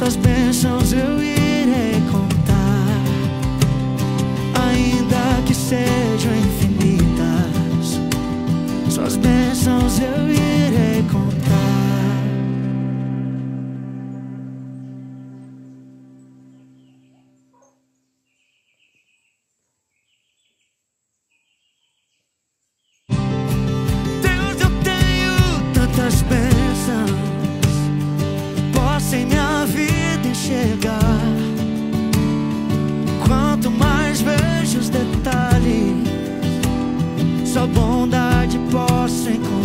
suas bênçãos eu irei contar, ainda que sejam infinitas. Suas bênçãos eu irei contar. Deus, eu tenho tantas bênçãos, posso em minha vida enxergar. Quanto mais vejo os detalhes, só bondade posso encontrar.